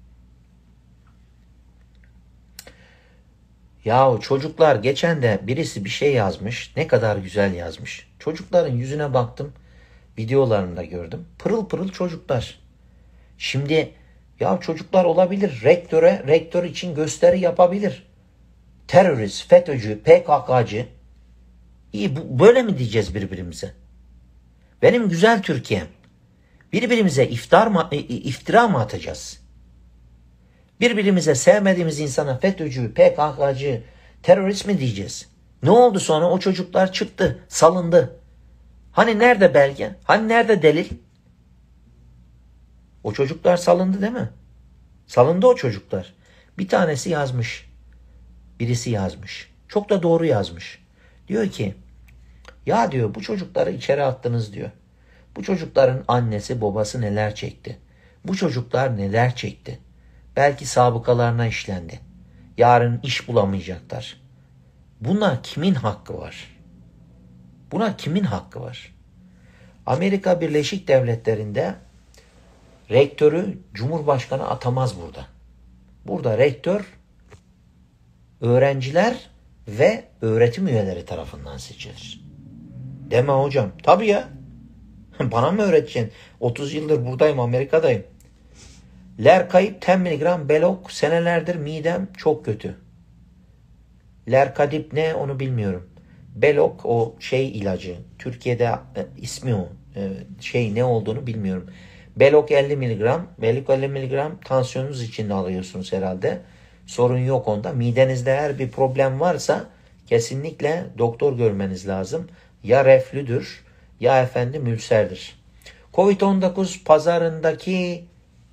Yahu çocuklar, geçen de birisi bir şey yazmış. Ne kadar güzel yazmış. Çocukların yüzüne baktım. Videolarını da gördüm. Pırıl pırıl çocuklar. Şimdi ya çocuklar olabilir. Rektöre, rektör için gösteri yapabilir. Terörist, FETÖ'cü, P K K'cı. İyi, bu, böyle mi diyeceğiz birbirimize? Benim güzel Türkiye'm. Birbirimize iftar mı, iftira mı atacağız? Birbirimize sevmediğimiz insana FETÖ'cü, P K K'cı, terörist mi diyeceğiz? Ne oldu sonra? O çocuklar çıktı, salındı. Hani nerede belge? Hani nerede delil? O çocuklar salındı değil mi? Salındı o çocuklar. Bir tanesi yazmış. Birisi yazmış. Çok da doğru yazmış. Diyor ki, ya diyor, bu çocukları içeri attınız diyor. Bu çocukların annesi babası neler çekti? Bu çocuklar neler çekti? Belki sabıkalarına işlendi. Yarın iş bulamayacaklar. Buna kimin hakkı var? Buna kimin hakkı var? Amerika Birleşik Devletleri'nde rektörü Cumhurbaşkanı atamaz burada. Burada rektör öğrenciler ve öğretim üyeleri tarafından seçilir. Deme hocam. Tabii ya. Bana mı öğreteceksin? otuz yıldır buradayım, Amerika'dayım. Lerkayip on miligram Belok, senelerdir midem çok kötü. Lerkadip ne, onu bilmiyorum. Belok o şey ilacı. Türkiye'de e, ismi o. E, şey ne olduğunu bilmiyorum. Belok elli miligram. Belok elli miligram tansiyonunuz için de alıyorsunuz herhalde. Sorun yok onda. Midenizde her bir problem varsa kesinlikle doktor görmeniz lazım. Ya reflüdür Ya efendim ülserdir. Covid on dokuz pazarındaki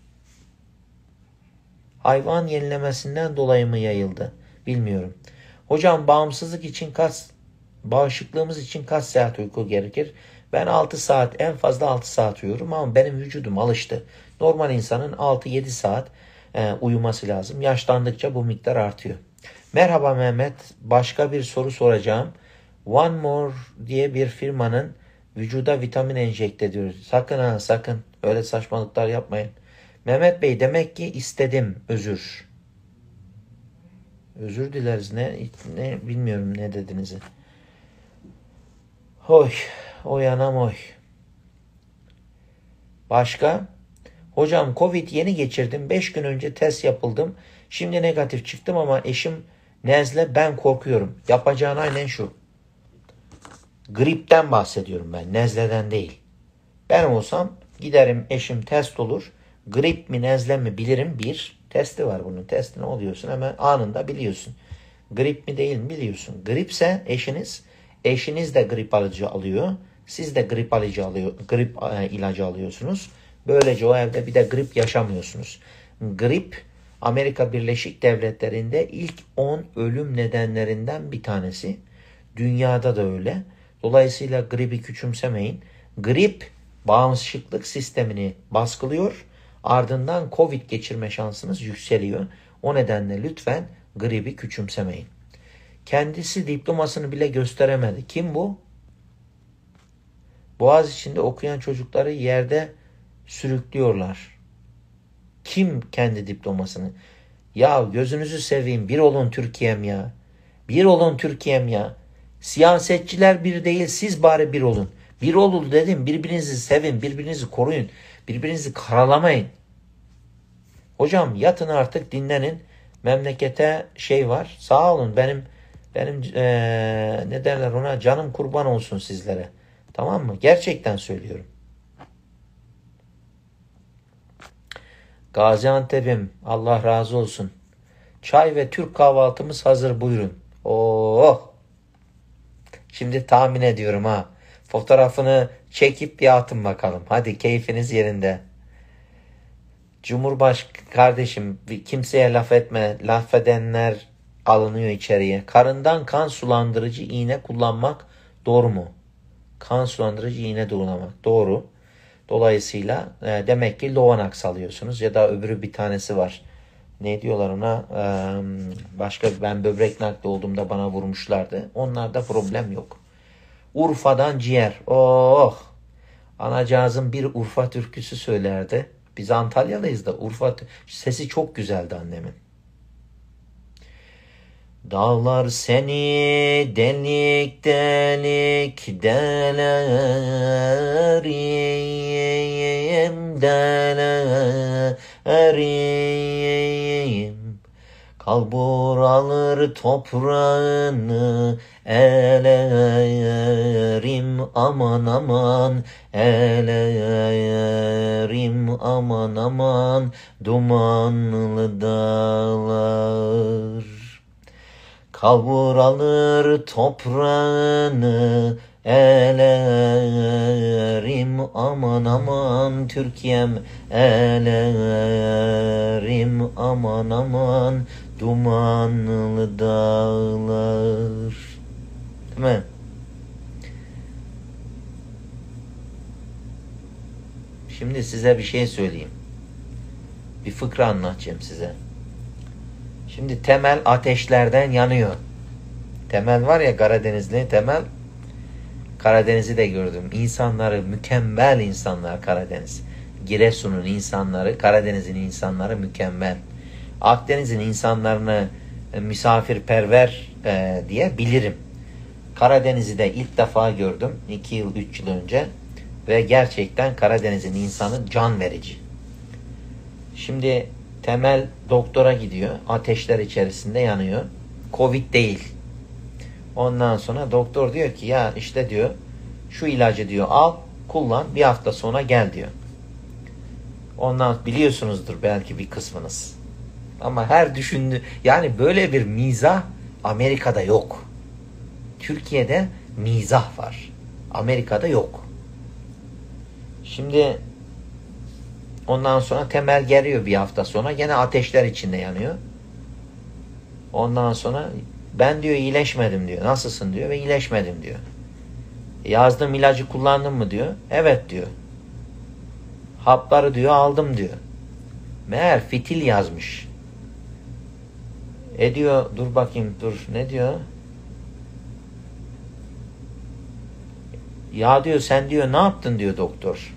hayvan yenilemesinden dolayı mı yayıldı? Bilmiyorum. Hocam bağımsızlık için kaç, bağışıklığımız için kaç saat uyku gerekir? Ben altı saat, en fazla altı saat uyuyorum ama benim vücudum alıştı. Normal insanın altı yedi saat e, uyuması lazım. Yaşlandıkça bu miktar artıyor. Merhaba Mehmet. Başka bir soru soracağım. One More diye bir firmanın vücuda vitamin enjekte ediyor. Sakın ha sakın. Öyle saçmalıklar yapmayın. Mehmet Bey demek ki istedim. Özür. Özür dileriz. Ne, ne bilmiyorum ne dediğinizi. Hoy. Oy anam oy. Başka? Hocam Covid yeni geçirdim. beş gün önce test yapıldım. Şimdi negatif çıktım ama eşim nezle, ben korkuyorum. Yapacağın aynen şu. Gripten bahsediyorum ben. Nezleden değil. Ben olsam giderim, eşim test olur. Grip mi nezle mi bilirim. Bir testi var bunun. Testine oluyorsun hemen anında biliyorsun. Grip mi değil mi biliyorsun. Gripse eşiniz, eşiniz de grip ilacı alıyor. Siz de grip ilacı alıyor, grip ilacı alıyorsunuz. Böylece o evde bir de grip yaşamıyorsunuz. Grip Amerika Birleşik Devletleri'nde ilk on ölüm nedenlerinden bir tanesi. Dünyada da öyle. Dolayısıyla gribi küçümsemeyin. Grip bağışıklık sistemini baskılıyor. Ardından Covid geçirme şansınız yükseliyor. O nedenle lütfen gribi küçümsemeyin. Kendisi diplomasını bile gösteremedi. Kim bu? Boğaziçi'nde okuyan çocukları yerde sürüklüyorlar. Kim kendi diplomasını? Ya gözünüzü seveyim, bir olun Türkiye'm ya. Bir olun Türkiye'm ya. Siyasetçiler bir değil, siz bari bir olun. Bir olun dedim, birbirinizi sevin, birbirinizi koruyun. Birbirinizi karalamayın. Hocam yatın artık, dinlenin. Memlekete şey var. Sağ olun, benim benim ee, ne derler ona, canım kurban olsun sizlere. Tamam mı? Gerçekten söylüyorum. Gaziantep'im, Allah razı olsun. Çay ve Türk kahvaltımız hazır, buyurun. Oh! Şimdi tahmin ediyorum ha. Fotoğrafını çekip bir atın bakalım. Hadi keyfiniz yerinde. Cumhurbaşkanı kardeşim, kimseye laf etme. Laf edenler alınıyor içeriye. Karından kan sulandırıcı iğne kullanmak doğru mu? Kan sulandırıcı iğne kullanmak doğru. Dolayısıyla e, demek ki Lovanax alıyorsunuz ya da öbürü bir tanesi var. Ne diyorlar ona? E, başka, ben böbrek nakli olduğumda bana vurmuşlardı. Onlarda problem yok. Urfa'dan ciğer. Oh! Anacığızın bir Urfa türküsü söylerdi. Biz Antalyalıyız da Urfa sesi çok güzeldi annemin. Dağlar seni delik delik delerim, delerim. Kalbur alır toprağını elerim, aman aman elerim, aman aman dumanlı dağlar. Kalbur alır toprağını elerim, aman aman Türkiye'm elerim, aman aman dumanlı dağlar. Değil mi? Şimdi size bir şey söyleyeyim. Bir fıkra anlatacağım size. Şimdi Temel ateşlerden yanıyor. Temel var ya, Karadenizli Temel. Karadeniz'i de gördüm. İnsanları mükemmel insanlar Karadeniz. Giresun'un insanları, Karadeniz'in insanları mükemmel. Akdeniz'in insanlarını e, misafirperver e, diye bilirim. Karadeniz'i de ilk defa gördüm. iki yıl, üç yıl önce. Ve gerçekten Karadeniz'in insanı can verici. Şimdi Temel doktora gidiyor. Ateşler içerisinde yanıyor. Covid değil. Ondan sonra doktor diyor ki ya işte diyor şu ilacı diyor al, kullan, bir hafta sonra gel diyor. Ondan biliyorsunuzdur belki bir kısmınız. Ama her düşündü yani böyle bir mizah Amerika'da yok. Türkiye'de mizah var. Amerika'da yok. Şimdi ondan sonra Temel geliyor bir hafta sonra. Gene ateşler içinde yanıyor. Ondan sonra ben diyor iyileşmedim diyor. Nasılsın diyor ve iyileşmedim diyor. Yazdığım ilacı kullandın mı diyor. Evet diyor. Hapları diyor aldım diyor. Meğer fitil yazmış. E diyor dur bakayım dur ne diyor? Ya diyor sen diyor ne yaptın diyor doktor.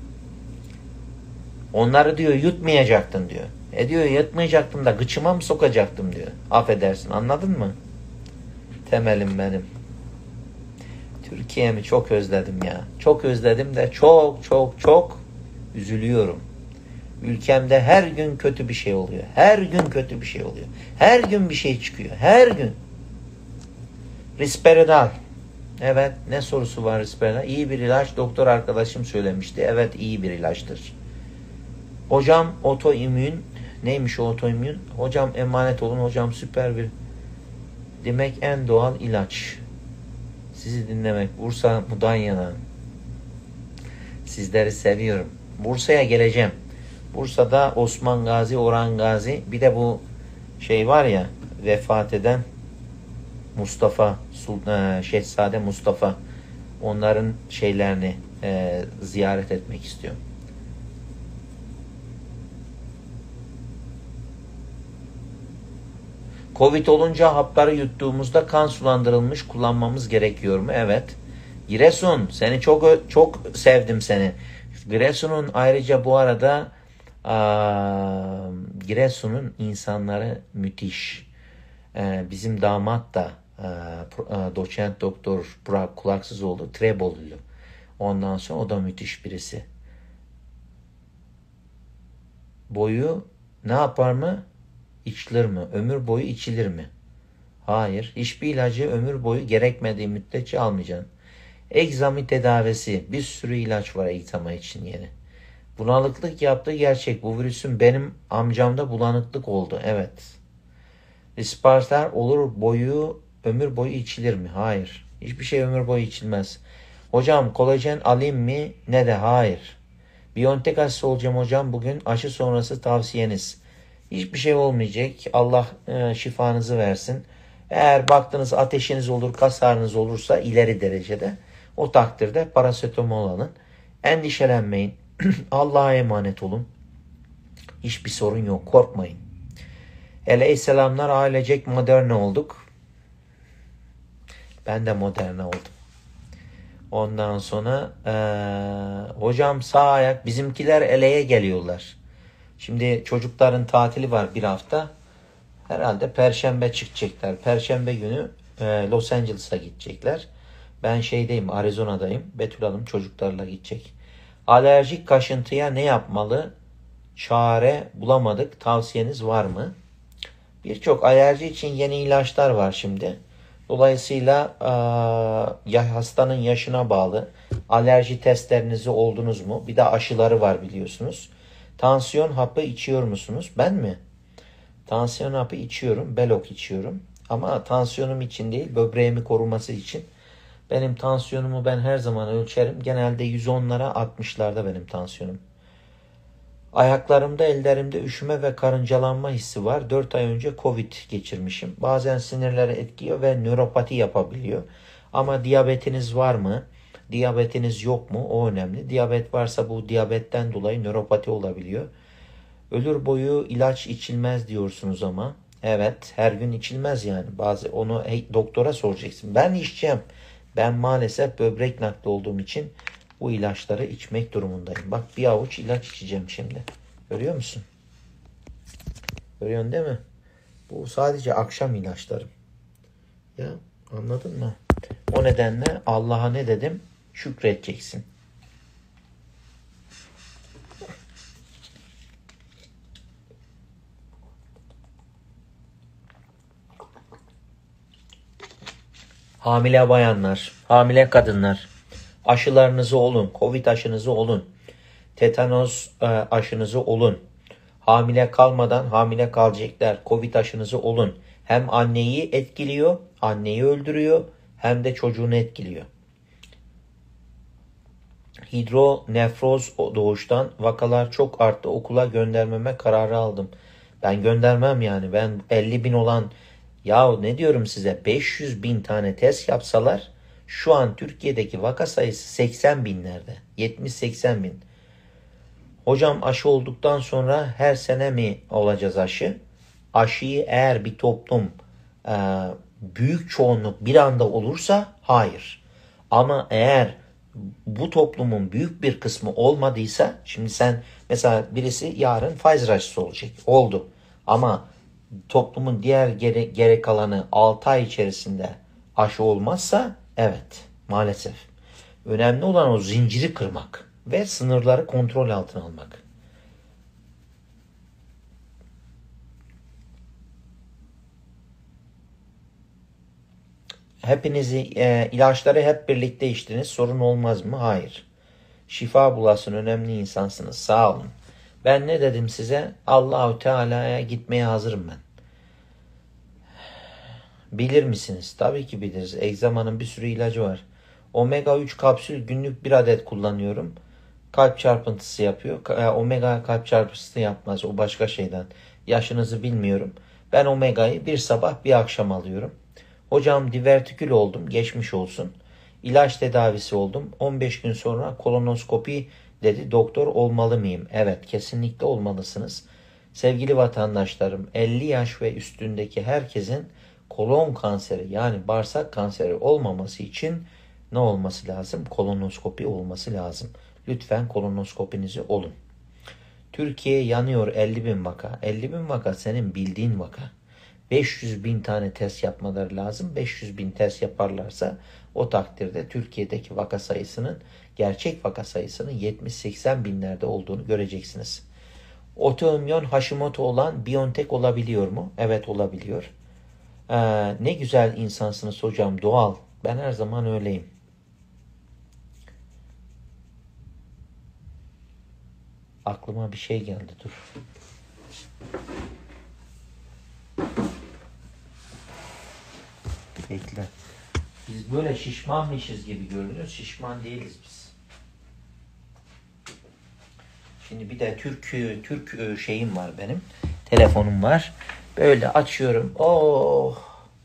Onları diyor yutmayacaktın diyor. E diyor yutmayacaktım da gıçıma mı sokacaktım diyor. Affedersin anladın mı? Temelim benim. Türkiye'mi çok özledim ya. Çok özledim de çok çok çok üzülüyorum. Ülkemde her gün kötü bir şey oluyor. Her gün kötü bir şey oluyor. Her gün bir şey çıkıyor. Her gün. Risperidal. Evet ne sorusu var Risperidal? İyi bir ilaç. Doktor arkadaşım söylemişti. Evet iyi bir ilaçtır. Hocam otoimmün. Neymiş o otoimmün? Hocam emanet olun. Hocam süper bir. Demek en doğal ilaç. Sizi dinlemek. Bursa Mudanya'dan. Sizleri seviyorum. Bursa'ya geleceğim. Bursa'da Osman Gazi, Orhan Gazi, bir de bu şey var ya vefat eden Mustafa, Sultan, Şehzade Mustafa, onların şeylerini e, ziyaret etmek istiyorum. Covid olunca hapları yuttuğumuzda kan sulandırılmış kullanmamız gerekiyor mu? Evet. Giresun, seni çok çok sevdim seni. Giresun'un ayrıca bu arada aa, Giresun'un insanları müthiş. Ee, bizim damat da aa, doçent doktor Burak Kulaksızoğlu Trebolulu. Ondan sonra o da müthiş birisi. Boyu ne yapar mı? İçilir mi? Ömür boyu içilir mi? Hayır. Hiçbir ilacı ömür boyu gerekmediği müddetçe almayacaksın. Egzami tedavisi. Bir sürü ilaç var egzama için yeni. Bulanıklık yaptığı gerçek. Bu virüsün benim amcamda bulanıklık oldu. Evet. Risparter olur boyu, ömür boyu içilir mi? Hayır. Hiçbir şey ömür boyu içilmez. Hocam kolajen alayım mı? Ne de hayır. Biontech aşısı olacağım hocam. Bugün aşı sonrası tavsiyeniz. Hiçbir şey olmayacak. Allah e, şifanızı versin. Eğer baktınız ateşiniz olur, kas ağrınız olursa ileri derecede o takdirde parasetamol alın. Endişelenmeyin. Allah'a emanet olun. Hiçbir sorun yok. Korkmayın. Aleyhisselamlar ailecek modern olduk. Ben de modern oldum. Ondan sonra ee, hocam sağ ayak bizimkiler eleye geliyorlar. Şimdi çocukların tatili var bir hafta. Herhalde Perşembe çıkacaklar. Perşembe günü e, Los Angeles'a gidecekler. Ben şeydeyim, Arizona'dayım. Betül Hanım çocuklarla gidecek. Alerjik kaşıntıya ne yapmalı? Çare bulamadık. Tavsiyeniz var mı? Birçok alerji için yeni ilaçlar var şimdi. Dolayısıyla ya hastanın yaşına bağlı alerji testlerinizi oldunuz mu? Bir de aşıları var biliyorsunuz. Tansiyon hapı içiyor musunuz? Ben mi? Tansiyon hapı içiyorum. Belok içiyorum. Ama tansiyonum için değil, böbreğimi koruması için. Benim tansiyonumu ben her zaman ölçerim. Genelde yüz onlara altmışlarda benim tansiyonum. Ayaklarımda, ellerimde üşüme ve karıncalanma hissi var. dört ay önce Covid geçirmişim. Bazen sinirleri etkiliyor ve nöropati yapabiliyor. Ama diyabetiniz var mı? Diyabetiniz yok mu? O önemli. Diyabet varsa bu diyabetten dolayı nöropati olabiliyor. Ölür boyu ilaç içilmez diyorsunuz ama. Evet, her gün içilmez yani. Bazı onu hey, doktora soracaksın. Ben içeceğim. Ben maalesef böbrek nakli olduğum için bu ilaçları içmek durumundayım. Bak bir avuç ilaç içeceğim şimdi. Görüyor musun? Görüyorsun değil mi? Bu sadece akşam ilaçlarım. Ya anladın mı? O nedenle Allah'a ne dedim? Şükredeceksin. Hamile bayanlar, hamile kadınlar aşılarınızı olun. Covid aşınızı olun. Tetanos e, aşınızı olun. Hamile kalmadan hamile kalacaklar. Covid aşınızı olun. Hem anneyi etkiliyor, anneyi öldürüyor hem de çocuğunu etkiliyor. Hidronefroz doğuştan vakalar çok arttı. Okula göndermeme kararı aldım. Ben göndermem yani. Ben elli bin olan, ya ne diyorum size, beş yüz bin tane test yapsalar şu an Türkiye'deki vaka sayısı seksen binlerde. yetmiş seksen bin. Hocam aşı olduktan sonra her sene mi olacağız aşı? Aşıyı eğer bir toplum e, büyük çoğunluk bir anda olursa hayır. Ama eğer bu toplumun büyük bir kısmı olmadıysa, şimdi sen mesela birisi yarın Pfizer aşısı olacak. Oldu. Ama toplumun diğer gere, geri kalanı altı ay içerisinde aşı olmazsa evet, maalesef. Önemli olan o zinciri kırmak ve sınırları kontrol altına almak. Hepinizi e, ilaçları hep birlikte içtiniz. Sorun olmaz mı? Hayır. Şifa bulasın. Önemli insansınız. Sağ olun. Ben ne dedim size? Allahu Teala'ya gitmeye hazırım ben. Bilir misiniz? Tabii ki biliriz. Egzamanın bir sürü ilacı var. Omega üç kapsül günlük bir adet kullanıyorum. Kalp çarpıntısı yapıyor. Omega kalp çarpıntısı yapmaz. O başka şeyden. Yaşınızı bilmiyorum. Ben omegayı bir sabah bir akşam alıyorum. Hocam divertikül oldum. Geçmiş olsun. İlaç tedavisi oldum. on beş gün sonra kolonoskopi dedi. Doktor olmalı mıyım? Evet, kesinlikle olmalısınız. Sevgili vatandaşlarım, elli yaş ve üstündeki herkesin kolon kanseri yani bağırsak kanseri olmaması için ne olması lazım? Kolonoskopi olması lazım. Lütfen kolonoskopinizi olun. Türkiye yanıyor, elli bin vaka. elli bin vaka senin bildiğin vaka. beş yüz bin tane test yapmaları lazım. beş yüz bin test yaparlarsa o takdirde Türkiye'deki vaka sayısının, gerçek vaka sayısının yetmiş seksen binlerde olduğunu göreceksiniz. Otoimmün Hashimoto olan Biontech olabiliyor mu? Evet, olabiliyor. Ee, ne güzel insansınız hocam, doğal. Ben her zaman öyleyim. Aklıma bir şey geldi, dur. Bekle. Biz böyle şişmanmışız gibi görünüyoruz. Şişman değiliz biz. Şimdi bir de Türk Türk şeyim var benim. Telefonum var. Böyle açıyorum. Oh.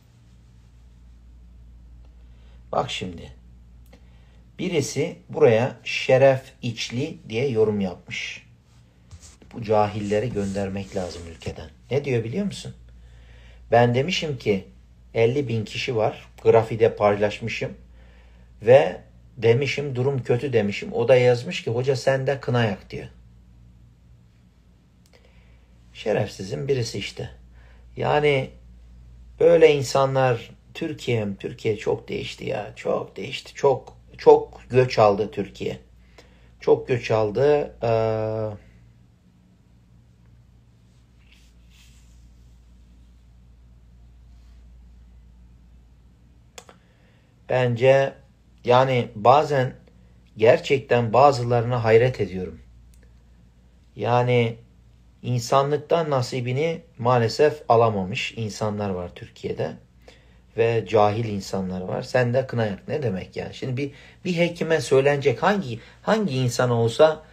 Bak şimdi. Birisi buraya Şeref İçli diye yorum yapmış. Bu cahilleri göndermek lazım ülkeden. Ne diyor biliyor musun? Ben demişim ki elli bin kişi var. Grafide paylaşmışım. Ve demişim durum kötü demişim. O da yazmış ki hoca sen de kına yak diyor. Şerefsizin birisi işte. Yani böyle insanlar, Türkiye'm Türkiye çok değişti ya. Çok değişti. Çok çok göç aldı Türkiye. Çok göç aldı. Ee, bence yani bazen gerçekten bazılarına hayret ediyorum. Yani insanlıktan nasibini maalesef alamamış insanlar var Türkiye'de. Ve cahil insanlar var. Sen de kına yak. Ne demek yani? Şimdi bir bir hekime söylenecek hangi hangi insan olsa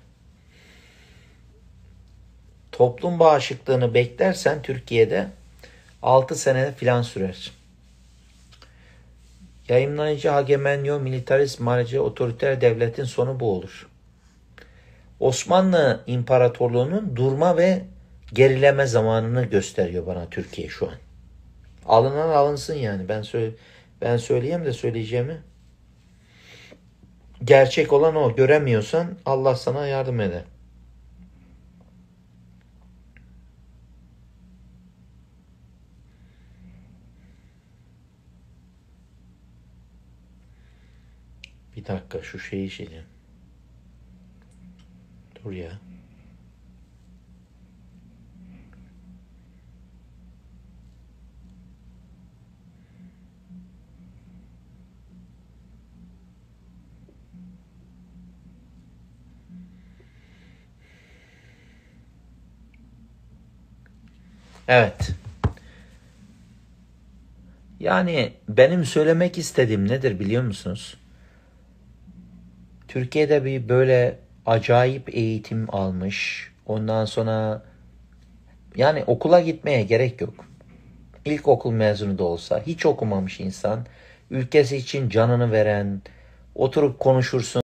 toplum bağışıklığını beklersen Türkiye'de altı sene filan sürer. Yayınlayıcı hagemenyo, militarist, marci, otoriter devletin sonu bu olur. Osmanlı İmparatorluğu'nun durma ve gerileme zamanını gösteriyor bana Türkiye şu an. Alınan alınsın yani. Ben söyle ben söyleyeyim de söyleyeceğimi. Gerçek olan o. Göremiyorsan Allah sana yardım eder. Bir dakika şu şeyi şeyim. Dur ya. Evet. Yani benim söylemek istediğim nedir biliyor musunuz? Türkiye'de bir böyle acayip eğitim almış. Ondan sonra yani okula gitmeye gerek yok. İlkokul mezunu da olsa hiç okumamış insan, ülkesi için canını veren, oturup konuşursun.